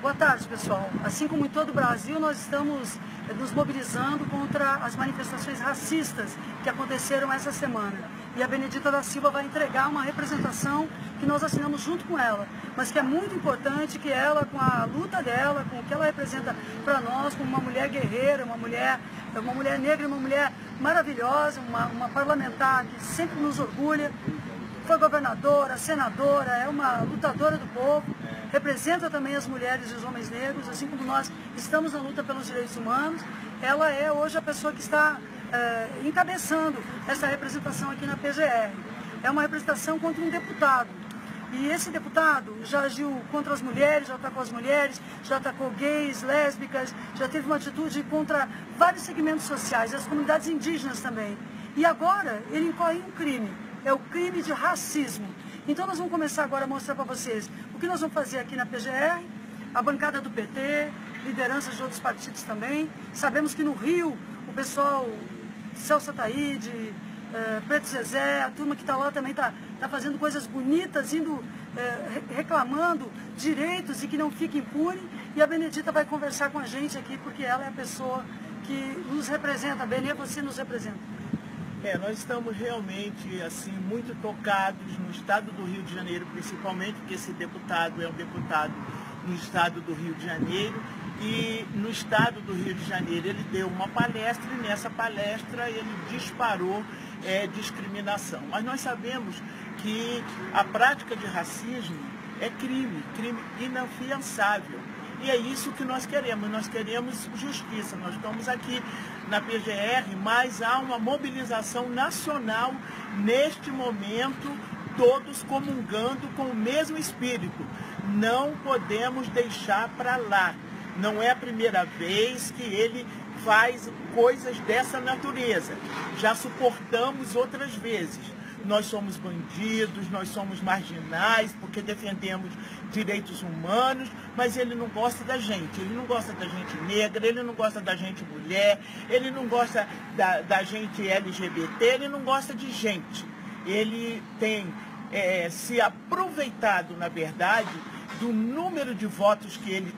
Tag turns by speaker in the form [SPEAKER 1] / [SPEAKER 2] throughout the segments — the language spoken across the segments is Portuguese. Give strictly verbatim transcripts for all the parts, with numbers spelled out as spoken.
[SPEAKER 1] Boa tarde, pessoal. Assim como em todo o Brasil, nós estamos nos mobilizando contra as manifestações racistas que aconteceram essa semana. E a Benedita da Silva vai entregar uma representação que nós assinamos junto com ela, mas que é muito importante que ela, com a luta dela, com o que ela representa para nós, como uma mulher guerreira, uma mulher, uma mulher negra, uma mulher maravilhosa, uma, uma parlamentar que sempre nos orgulha, foi governadora, senadora, é uma lutadora do povo, representa também as mulheres e os homens negros, assim como nós estamos na luta pelos direitos humanos. Ela é hoje a pessoa que está é, encabeçando essa representação aqui na P G R. É uma representação contra um deputado. E esse deputado já agiu contra as mulheres, já atacou as mulheres, já atacou gays, lésbicas, já teve uma atitude contra vários segmentos sociais, as comunidades indígenas também. E agora ele incorre em um crime, é o crime de racismo. Então nós vamos começar agora a mostrar para vocês o que nós vamos fazer aqui na P G R, a bancada do P T, lideranças de outros partidos também. Sabemos que no Rio o pessoal, Celso Ataíde, eh, Preto Zezé, a turma que está lá também está tá fazendo coisas bonitas, indo eh, reclamando direitos e que não fique impune. E a Benedita vai conversar com a gente aqui porque ela é a pessoa que nos representa. Benê, você nos representa.
[SPEAKER 2] É, nós estamos realmente assim muito tocados no estado do Rio de Janeiro, principalmente porque esse deputado é um deputado no estado do Rio de Janeiro, e no estado do Rio de Janeiro ele deu uma palestra e nessa palestra ele disparou é, discriminação. Mas nós sabemos que a prática de racismo é crime, crime inafiançável. E é isso que nós queremos, nós queremos justiça. Nós estamos aqui na P G R, mas há uma mobilização nacional neste momento, todos comungando com o mesmo espírito. Não podemos deixar para lá. Não é a primeira vez que ele faz coisas dessa natureza. Já suportamos outras vezes. Nós somos bandidos, nós somos marginais, porque defendemos direitos humanos, mas ele não gosta da gente. Ele não gosta da gente negra, ele não gosta da gente mulher, ele não gosta da, da gente L G B T, ele não gosta de gente. Ele tem é, se aproveitado, na verdade, do número de votos que ele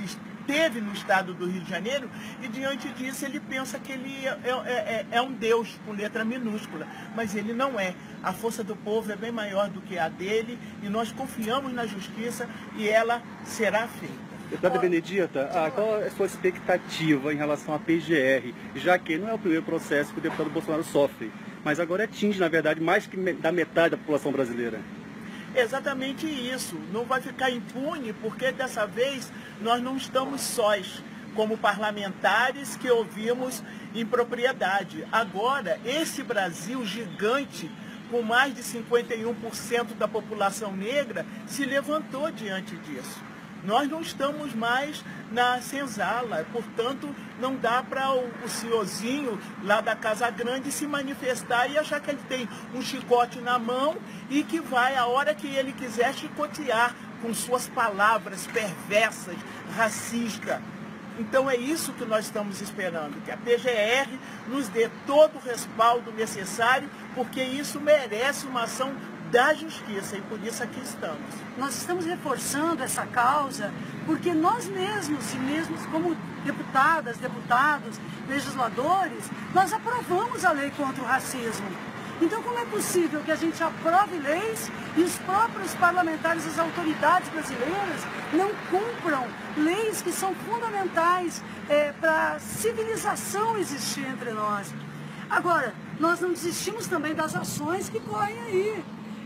[SPEAKER 2] teve no estado do Rio de Janeiro, e diante disso ele pensa que ele é, é, é, é um Deus com letra minúscula, mas ele não é. A força do povo é bem maior do que a dele e nós confiamos na justiça e ela será feita.
[SPEAKER 3] Deputada Benedita, ah, qual é a sua expectativa em relação à P G R, já que não é o primeiro processo que o deputado Bolsonaro sofre, mas agora atinge, na verdade, mais que da metade da população brasileira?
[SPEAKER 2] Exatamente isso. Não vai ficar impune porque dessa vez nós não estamos sós como parlamentares que ouvimos impropriedade. Agora, esse Brasil gigante, com mais de cinquenta e um por cento da população negra, se levantou diante disso. Nós não estamos mais na senzala, portanto, não dá para o, o senhorzinho lá da Casa Grande se manifestar e achar que ele tem um chicote na mão e que vai, a hora que ele quiser, chicotear com suas palavras perversas, racistas. Então é isso que nós estamos esperando, que a P G R nos dê todo o respaldo necessário, porque isso merece uma ação da justiça e por isso aqui estamos.
[SPEAKER 1] Nós estamos reforçando essa causa porque nós mesmos, e mesmos como deputadas, deputados, legisladores, nós aprovamos a lei contra o racismo. Então como é possível que a gente aprove leis e os próprios parlamentares, as autoridades brasileiras não cumpram leis que são fundamentais é, para a civilização existir entre nós? Agora, nós não desistimos também das ações que correm aí.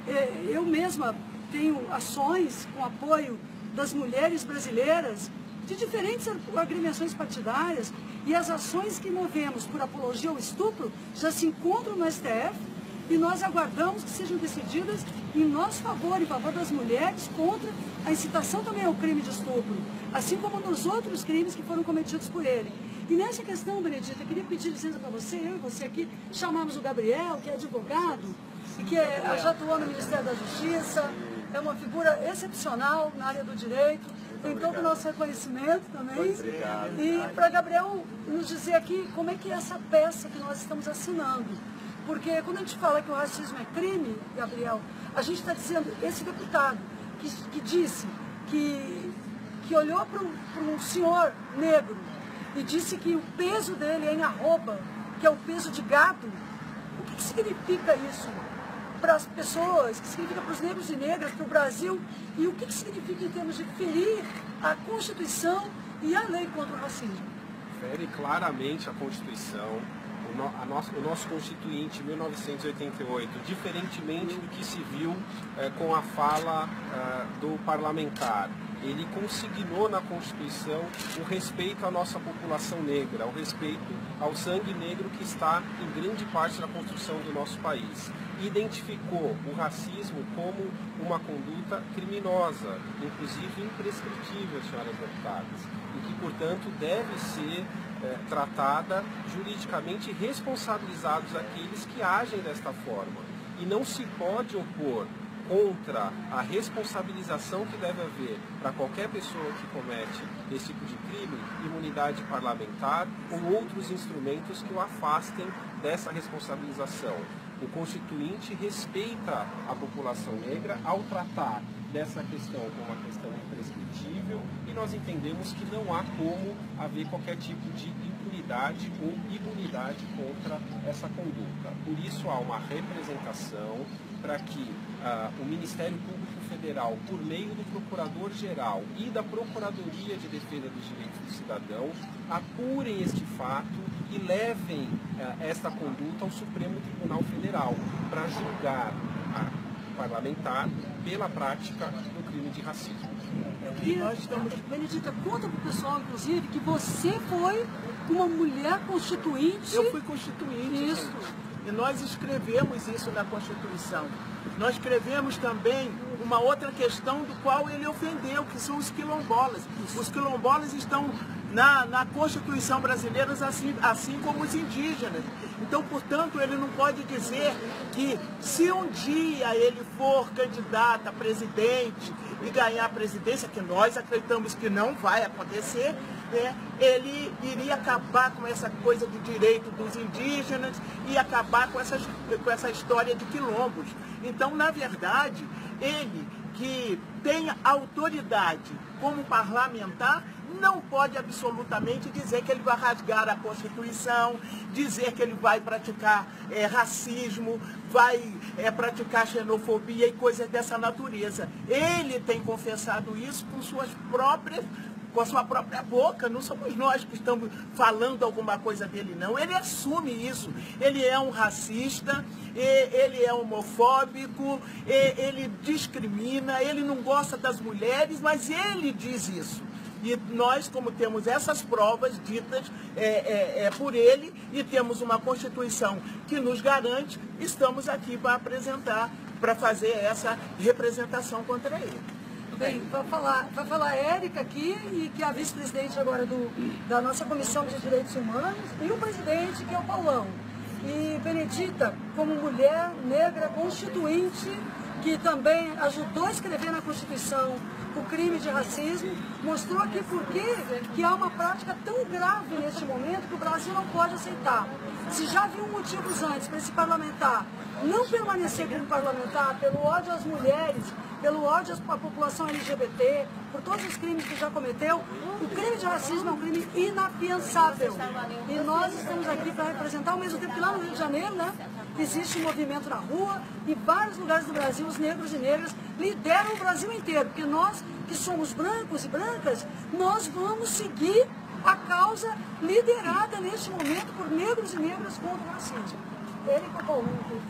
[SPEAKER 1] Eu mesma tenho ações com apoio das mulheres brasileiras de diferentes agremiações partidárias e as ações que movemos por apologia ao estupro já se encontram no S T F e nós aguardamos que sejam decididas em nosso favor, em favor das mulheres, contra a incitação também ao crime de estupro, assim como nos outros crimes que foram cometidos por ele. E nessa questão, Benedita, eu queria pedir licença para você, eu e você aqui, chamamos o Gabriel, que é advogado, e que é, já atuou no Ministério da Justiça, é uma figura excepcional na área do direito, tem todo o nosso reconhecimento também. E para Gabriel nos dizer aqui como é que é essa peça que nós estamos assinando. Porque quando a gente fala que o racismo é crime, Gabriel, a gente está dizendo, esse deputado que, que disse que, que olhou para um senhor negro e disse que o peso dele é em arroba, que é o peso de gado. O que, que significa isso para as pessoas, o que significa para os negros e negras, para o Brasil, e o que, que significa em termos de ferir a Constituição e a lei contra o racismo?
[SPEAKER 4] Fere claramente a Constituição, o, no, a nosso, o nosso Constituinte, mil novecentos e oitenta e oito, diferentemente do que se viu eh, com a fala eh, do parlamentar. Ele consignou na Constituição o respeito à nossa população negra, o respeito ao sangue negro que está em grande parte da construção do nosso país. Identificou o racismo como uma conduta criminosa, inclusive imprescritível, senhoras deputadas, e que, portanto, deve ser é, tratada juridicamente, responsabilizados aqueles que agem desta forma. E não se pode opor contra a responsabilização que deve haver para qualquer pessoa que comete esse tipo de crime, imunidade parlamentar ou outros instrumentos que o afastem dessa responsabilização. O Constituinte respeita a população negra ao tratar dessa questão como uma questão imprescritível e nós entendemos que não há como haver qualquer tipo de impunidade ou imunidade contra essa conduta. Por isso há uma representação para que ah, o Ministério Público Federal, por meio do Procurador-Geral e da Procuradoria de Defesa dos Direitos do Cidadão, apurem este fato e levem ah, esta conduta ao Supremo Tribunal Federal para julgar a parlamentar pela prática do crime de racismo.
[SPEAKER 1] E nós estamos... Benedita, conta para o pessoal, inclusive, que você foi uma mulher constituinte.
[SPEAKER 2] Eu fui constituinte.
[SPEAKER 1] Isso.
[SPEAKER 2] Gente. E nós escrevemos isso na Constituição. Nós escrevemos também uma outra questão do qual ele ofendeu, que são os quilombolas. Os quilombolas estão na, na Constituição brasileira, assim, assim como os indígenas. Então, portanto, ele não pode dizer que se um dia ele for candidato a presidente e ganhar a presidência, que nós acreditamos que não vai acontecer, né, ele iria acabar com essa coisa do direito dos indígenas e acabar com essa, com essa história de quilombos. Então, na verdade, ele que tem autoridade como parlamentar, não pode absolutamente dizer que ele vai rasgar a Constituição, dizer que ele vai praticar é, racismo, vai é, praticar xenofobia e coisas dessa natureza. Ele tem confessado isso com suas próprias, com a sua própria boca. Não somos nós que estamos falando alguma coisa dele, não. Ele assume isso. Ele é um racista, ele é homofóbico, ele discrimina, ele não gosta das mulheres, mas ele diz isso. E nós, como temos essas provas ditas é, é, é, por ele e temos uma Constituição que nos garante, estamos aqui para apresentar, para fazer essa representação contra ele.
[SPEAKER 1] Bem, vai falar, vai falar a Érica aqui, e que é a vice-presidente agora do, da nossa Comissão de Direitos Humanos, e o presidente, que é o Paulão. E Benedita, como mulher negra constituinte, que também ajudou a escrever na Constituição o crime de racismo, mostrou aqui por que há uma prática tão grave neste momento que o Brasil não pode aceitar. Se já havia motivos antes para esse parlamentar não permanecer como parlamentar pelo ódio às mulheres, pelo ódio à população L G B T, por todos os crimes que já cometeu, o crime de racismo é um crime inafiançável. E nós estamos aqui para representar, ao mesmo tempo que lá no Rio de Janeiro, né, existe um movimento na rua, e vários lugares do Brasil, os negros e negras lideram o Brasil inteiro, porque nós, que somos brancos e brancas, nós vamos seguir a causa liderada neste momento por negros e negras contra o racismo. Érica Paulão.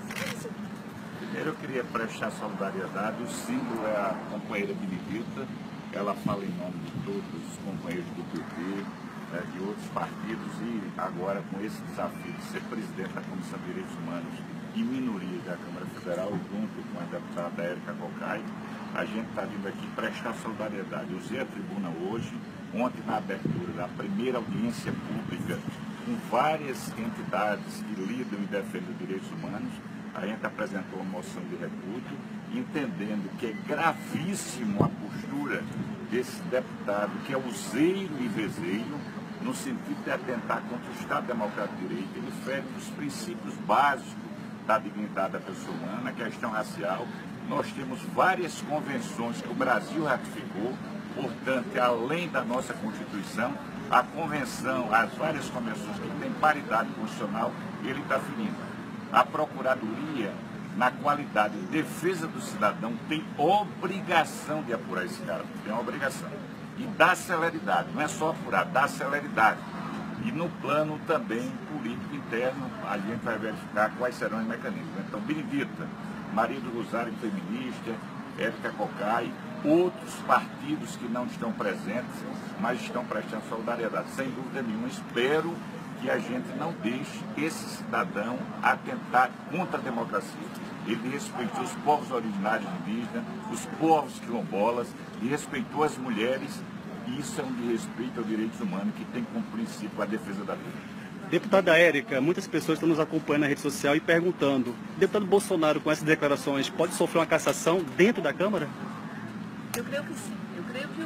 [SPEAKER 5] Primeiro eu queria prestar solidariedade. O símbolo é a companheira Benedita. Ela fala em nome de todos os companheiros do P T, né, de outros partidos, e agora com esse desafio de ser presidente da Comissão de Direitos Humanos e Minorias da Câmara Federal, junto com a deputada Érica Cocai, a gente está vindo aqui prestar solidariedade. Eu usei a tribuna hoje, ontem na abertura da primeira audiência pública, com várias entidades que lidam e defendem os direitos humanos. A gente apresentou uma moção de repúdio, entendendo que é gravíssimo a postura desse deputado, que é useiro e vezeiro, no sentido de atentar contra o Estado Democrático de Direito. Ele fere os princípios básicos da dignidade da pessoa humana, a questão racial. Nós temos várias convenções que o Brasil ratificou, importante, além da nossa Constituição, a convenção, as várias convenções que têm paridade constitucional, ele está ferindo. A Procuradoria, na qualidade de defesa do cidadão, tem obrigação de apurar esse cara, tem uma obrigação. E dá celeridade, não é só apurar, dá celeridade. E no plano também político interno, a gente vai verificar quais serão os mecanismos. Então, Benedita, Maria do Rosário, feminista, Érica Cocai, outros partidos que não estão presentes, mas estão prestando solidariedade. Sem dúvida nenhuma, espero que a gente não deixe esse cidadão atentar contra a democracia. Ele respeitou os povos originários indígenas, os povos quilombolas, e respeitou as mulheres, e isso é um desrespeito aos direitos humanos que tem como princípio a defesa da vida.
[SPEAKER 3] Deputada Érica, muitas pessoas estão nos acompanhando na rede social e perguntando, deputado Bolsonaro, com essas declarações, pode sofrer uma cassação dentro da Câmara?
[SPEAKER 6] Eu creio que sim. Eu creio que o,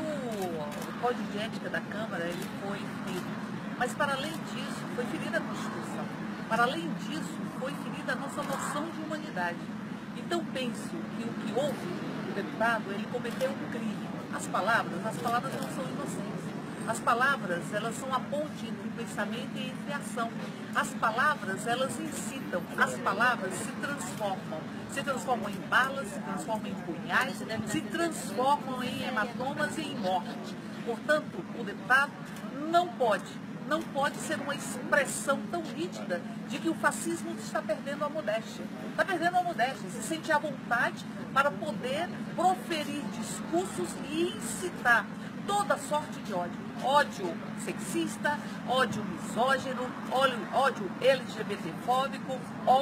[SPEAKER 6] o Código de Ética da Câmara ele foi feito. Mas, para além disso, foi ferida a Constituição. Para além disso, foi ferida a nossa noção de humanidade. Então, penso que o que houve, o deputado, ele cometeu um crime. As palavras, as palavras não são inocentes. As palavras, elas são a ponte entre o pensamento e entre a ação. As palavras, elas incitam. As palavras se transformam. Se transformam em balas, se transformam em punhais, se transformam em hematomas e em morte. Portanto, o deputado não pode, não pode ser uma expressão tão nítida de que o fascismo está perdendo a modéstia. Está perdendo a modéstia, se sente à vontade para poder proferir discursos e incitar toda sorte de ódio. Ódio sexista, ódio misógino, ódio, ódio L G B T-fóbico,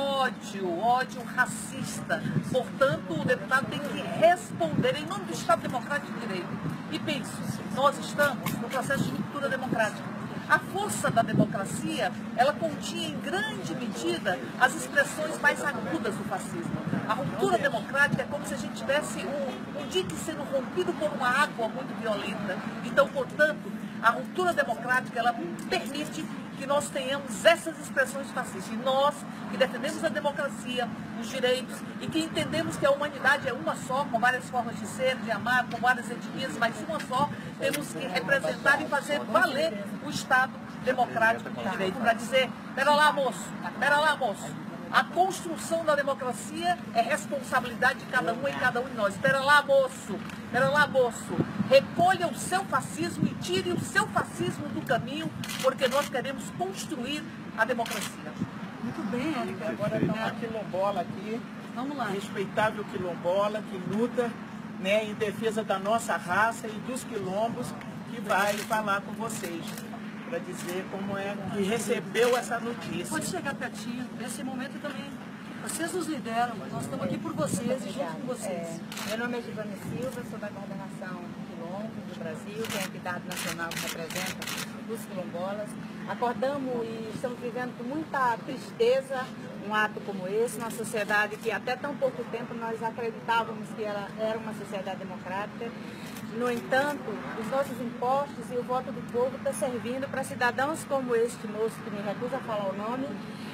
[SPEAKER 6] ódio, ódio racista. Portanto, o deputado tem que responder em nome do Estado Democrático de Direito. E penso, nós estamos no processo de ruptura democrática. A força da democracia, ela continha em grande medida as expressões mais agudas do fascismo. A ruptura democrática é como se a gente tivesse um, um dique sendo rompido por uma água muito violenta. Então, portanto, a ruptura democrática, ela permite que nós tenhamos essas expressões fascistas. E nós, que defendemos a democracia, os direitos, e que entendemos que a humanidade é uma só, com várias formas de ser, de amar, com várias etnias, mas uma só, temos que representar e fazer valer o Estado democrático de direito. Para dizer, pera lá, moço, pera lá, moço. A construção da democracia é responsabilidade de cada um e cada um de nós. Espera lá, moço. Espera lá, moço. Recolha o seu fascismo e tire o seu fascismo do caminho, porque nós queremos construir a democracia.
[SPEAKER 1] Muito bem, Érica.
[SPEAKER 2] Agora está uma quilombola aqui.
[SPEAKER 1] Vamos lá.
[SPEAKER 2] Respeitável quilombola que luta, né, em defesa da nossa raça e dos quilombos, que vai falar com vocês, para dizer como é que recebeu essa notícia.
[SPEAKER 1] Pode chegar pertinho, nesse momento também. Vocês nos lideram, nós estamos aqui por vocês e junto com vocês.
[SPEAKER 7] É, meu nome é Givane Silva, sou da coordenação Quilombo do Brasil, que é a entidade nacional que representa os quilombolas. Acordamos e estamos vivendo com muita tristeza um ato como esse, numa sociedade que até tão pouco tempo nós acreditávamos que ela era uma sociedade democrática. No entanto, os nossos impostos e o voto do povo estão servindo para cidadãos como este moço, que me recusa a falar o nome,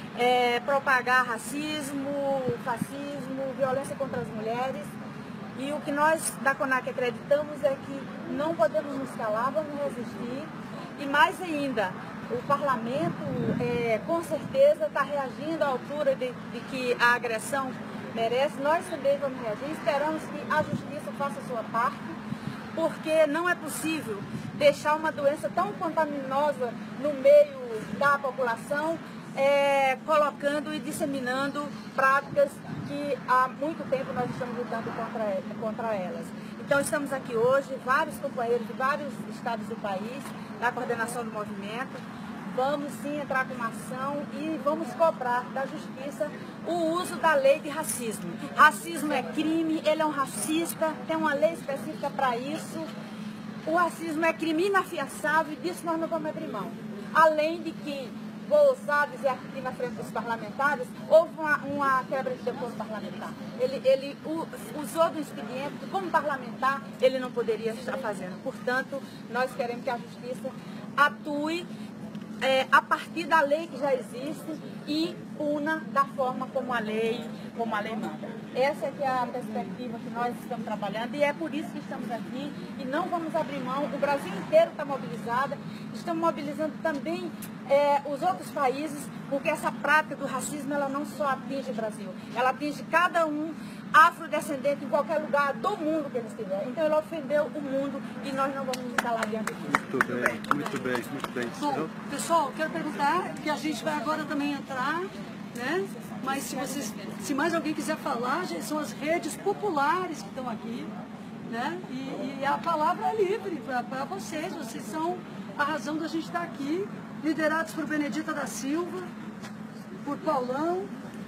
[SPEAKER 7] é, propagar racismo, fascismo, violência contra as mulheres. E o que nós da CONAC acreditamos é que não podemos nos calar, vamos resistir. E mais ainda, o parlamento é, com certeza está reagindo à altura de, de que a agressão merece. Nós também vamos reagir, esperamos que a justiça faça a sua parte, porque não é possível deixar uma doença tão contaminosa no meio da população, é, colocando e disseminando práticas que há muito tempo nós estamos lutando contra, contra elas. Então estamos aqui hoje, vários companheiros de vários estados do país, da coordenação do movimento. Vamos sim entrar com uma ação e vamos cobrar da justiça o uso da lei de racismo. Racismo é crime, ele é um racista, tem uma lei específica para isso. O racismo é crime inafiançável e disso nós não vamos abrir mão. Além de que, vou ousar dizer aqui na frente dos parlamentares, houve uma, uma quebra de decoro parlamentar. Ele, ele usou do expediente que, como parlamentar, ele não poderia estar fazendo. Portanto, nós queremos que a justiça atue é, a partir da lei que já existe e puna da forma como a lei, como a lei manda. Essa é, que é a perspectiva que nós estamos trabalhando e é por isso que estamos aqui e não vamos abrir mão. O Brasil inteiro está mobilizado, estamos mobilizando também é, os outros países, porque essa prática do racismo ela não só atinge o Brasil, ela atinge cada um afrodescendente em qualquer lugar do mundo que ele estiver. Então ele ofendeu o mundo e nós não vamos nos calar diante disso.
[SPEAKER 3] Muito bem, muito bem, muito bem.
[SPEAKER 1] Bom, pessoal, quero perguntar, que a gente vai agora também entrar, né? Mas se vocês, se mais alguém quiser falar, gente, são as redes populares que estão aqui, né? E, e a palavra é livre para vocês, vocês são a razão da gente estar aqui, liderados por Benedita da Silva, por Paulão.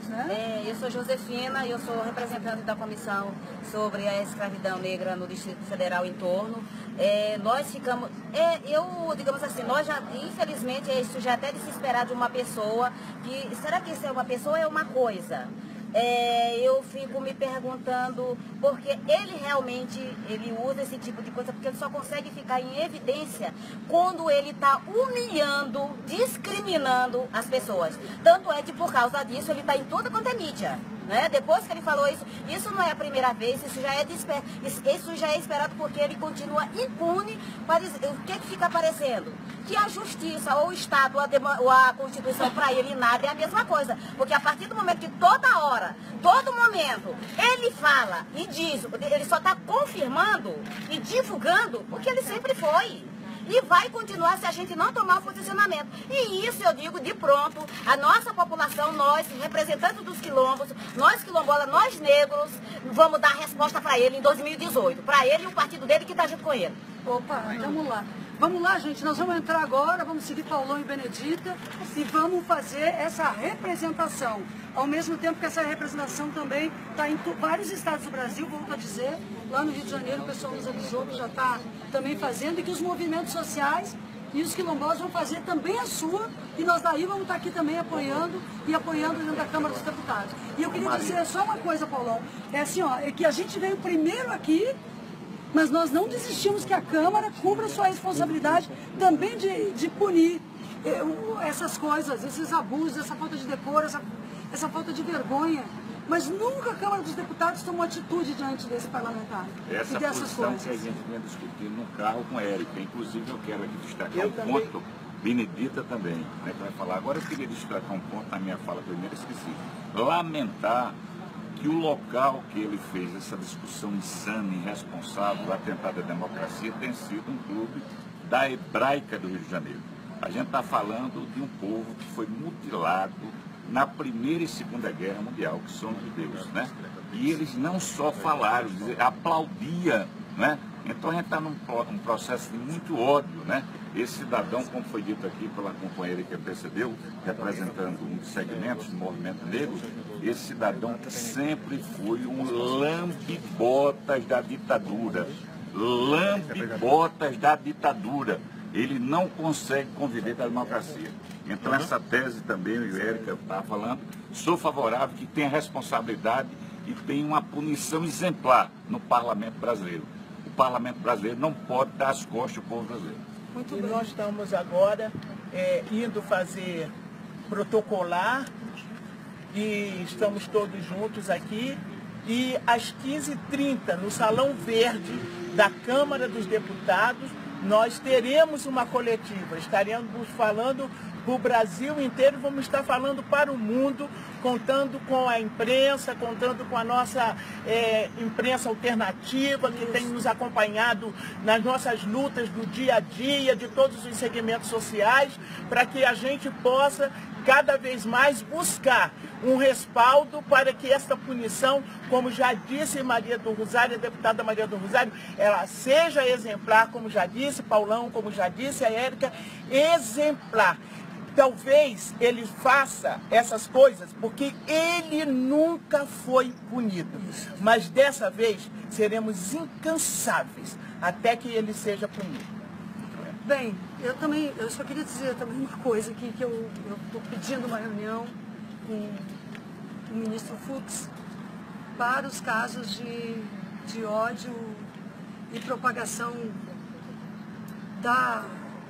[SPEAKER 8] É, eu sou Josefina, eu sou representante da comissão sobre a escravidão negra no Distrito Federal em torno. É, nós ficamos, é, eu, digamos assim, nós já, infelizmente, isso já até de se esperar de uma pessoa, que, será que isso é uma pessoa ou é uma coisa? É, eu fico me perguntando, porque ele realmente ele usa esse tipo de coisa, porque ele só consegue ficar em evidência quando ele está humilhando, discriminando as pessoas. Tanto é que por causa disso ele está em toda quanto é mídia. Né? Depois que ele falou isso, isso não é a primeira vez, isso já é, desper... isso já é esperado porque ele continua impune. Para... O que, que fica aparecendo? Que a justiça ou o Estado ou a, Demo... ou a Constituição para ele nada é a mesma coisa. Porque a partir do momento que toda hora, todo momento, ele fala e diz, ele só está confirmando e divulgando o que ele sempre foi. E vai continuar se a gente não tomar o posicionamento. E isso eu digo de pronto, a nossa população, nós, representantes dos quilombos, nós quilombolas, nós negros, vamos dar resposta para ele em dois mil e dezoito. Para ele e o partido dele que está junto com ele.
[SPEAKER 1] Opa, vamos lá. Vamos lá, gente, nós vamos entrar agora, vamos seguir Paulão e Benedita e vamos fazer essa representação. Ao mesmo tempo que essa representação também está em vários estados do Brasil, volto a dizer, lá no Rio de Janeiro o pessoal nos avisou que já está também fazendo e que os movimentos sociais e os quilombolas vão fazer também a sua e nós daí vamos estar aqui também apoiando e apoiando dentro da Câmara dos Deputados. E eu queria dizer só uma coisa, Paulão, é assim, ó, é que a gente veio primeiro aqui, mas nós não desistimos que a Câmara cumpra sua responsabilidade também de, de punir essas coisas, esses abusos, essa falta de decoro, essa, essa falta de vergonha. Mas nunca a Câmara dos Deputados tomou atitude diante desse parlamentar
[SPEAKER 5] Essa
[SPEAKER 1] e dessas
[SPEAKER 5] posição
[SPEAKER 1] coisas.
[SPEAKER 5] que a gente vinha discutindo no carro com a Érica. Inclusive eu quero aqui destacar
[SPEAKER 2] Eu
[SPEAKER 5] um
[SPEAKER 2] também.
[SPEAKER 5] ponto, Benedita também, né, que vai falar. Agora eu queria destacar um ponto na minha fala primeiro, esqueci. Lamentar que o local que ele fez essa discussão insana, irresponsável, atentado à democracia, tem sido um clube da Hebraica do Rio de Janeiro. A gente está falando de um povo que foi mutilado na Primeira e Segunda Guerra Mundial, que são judeus, né? E eles não só falaram, aplaudiam, né? Então a gente está num um processo de muito ódio, né? Esse cidadão, como foi dito aqui pela companheira que antecedeu, representando um dos segmentos do movimento negro, esse cidadão sempre foi um lambe-botas da ditadura. Lambe-botas da ditadura. Ele não consegue conviver com a democracia. Então essa tese também, o Érica está falando, sou favorável que tenha responsabilidade e tenha uma punição exemplar no parlamento brasileiro. O parlamento brasileiro não pode dar as costas ao povo brasileiro.
[SPEAKER 2] Muito e bem. Nós estamos agora é, indo fazer protocolar e estamos todos juntos aqui. E às quinze e trinta, no Salão Verde da Câmara dos Deputados, nós teremos uma coletiva. Estaremos falando para o Brasil inteiro, vamos estar falando para o mundo, contando com a imprensa, contando com a nossa é, imprensa alternativa, que tem nos acompanhado nas nossas lutas do dia a dia, de todos os segmentos sociais, para que a gente possa cada vez mais buscar um respaldo para que esta punição, como já disse Maria do Rosário, a deputada Maria do Rosário, ela seja exemplar, como já disse Paulão, como já disse a Érica, exemplar. Talvez ele faça essas coisas porque ele nunca foi punido. Mas dessa vez seremos incansáveis até que ele seja punido.
[SPEAKER 1] Bem, eu também, eu só queria dizer também uma coisa aqui, que eu estou pedindo uma reunião com o ministro Fux para os casos de, de ódio e propagação da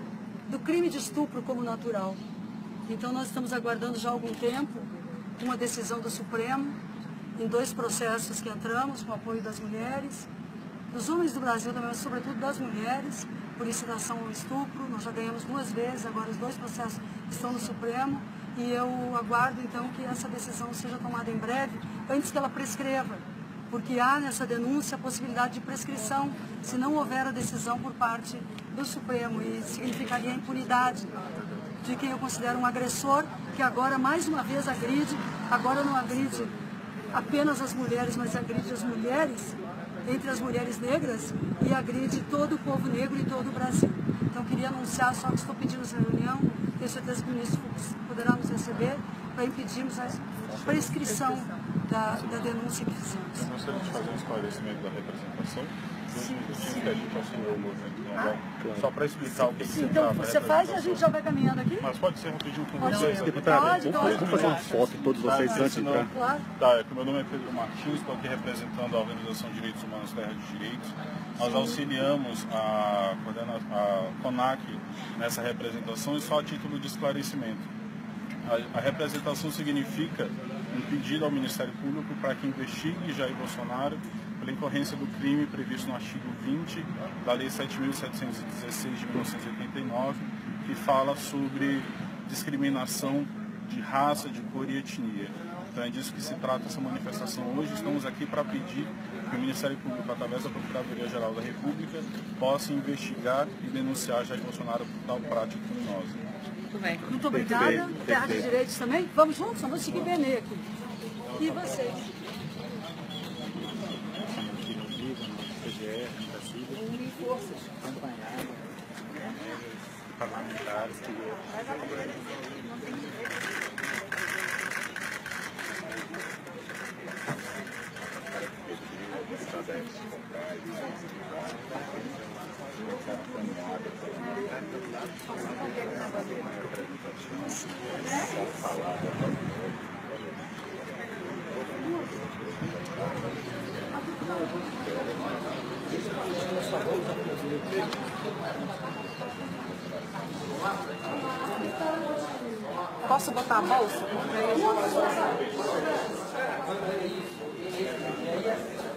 [SPEAKER 1] do crime de estupro como natural. Então nós estamos aguardando já há algum tempo uma decisão do Supremo, em dois processos que entramos, com o apoio das mulheres, dos homens do Brasil também, mas sobretudo das mulheres, por incitação ao estupro. Nós já ganhamos duas vezes, agora os dois processos estão no Supremo, e eu aguardo então que essa decisão seja tomada em breve, antes que ela prescreva, porque há nessa denúncia a possibilidade de prescrição, se não houver a decisão por parte do Supremo, e significaria a impunidade de quem eu considero um agressor, que agora mais uma vez agride, agora não agride apenas as mulheres, mas agride as mulheres, entre as mulheres negras, e agride todo o povo negro e todo o Brasil. Então queria anunciar, só que estou pedindo essa reunião, tenho certeza que o ministro poderá nos receber, para impedirmos a prescrição da, da denúncia que fizemos.
[SPEAKER 9] Eu gostaria de fazer um esclarecimento da representação.
[SPEAKER 1] Sim,
[SPEAKER 9] sim. Que a gente assinou o movimento global, ah, só para explicar o que
[SPEAKER 1] sim, então você faz e a gente já vai caminhando aqui?
[SPEAKER 9] Mas pode ser rapidinho com
[SPEAKER 1] pode
[SPEAKER 9] vocês.
[SPEAKER 1] Ser.
[SPEAKER 3] Deputada,
[SPEAKER 1] pode,
[SPEAKER 3] vamos,
[SPEAKER 1] pode.
[SPEAKER 3] vamos fazer uma foto de todos
[SPEAKER 9] tá,
[SPEAKER 3] vocês antes de entrar?
[SPEAKER 1] Claro.
[SPEAKER 9] Tá, é que meu nome é Pedro Martins, estou aqui representando a Organização de Direitos Humanos Terra de Direitos. Nós auxiliamos a, a CONAC nessa representação e só a título de esclarecimento. A, a representação significa um pedido ao Ministério Público para que investigue Jair Bolsonaro pela incorrência do crime previsto no artigo vinte da Lei sete mil setecentos e dezesseis de mil novecentos e oitenta e nove, que fala sobre discriminação de raça, de cor e etnia. Então é disso que se trata essa manifestação hoje. Estamos aqui para pedir que o Ministério Público, através da Procuradoria-Geral da República, possa investigar e denunciar Jair Bolsonaro por tal prática criminosa.
[SPEAKER 1] Muito bem. Muito obrigada. Perfeito, Terra perfeito. de Direitos também? Vamos juntos? Vamos seguir bem aqui. E vocês? Unir forças. Acompanhado.
[SPEAKER 9] Parlamentares que
[SPEAKER 6] Posso botar a bolsa?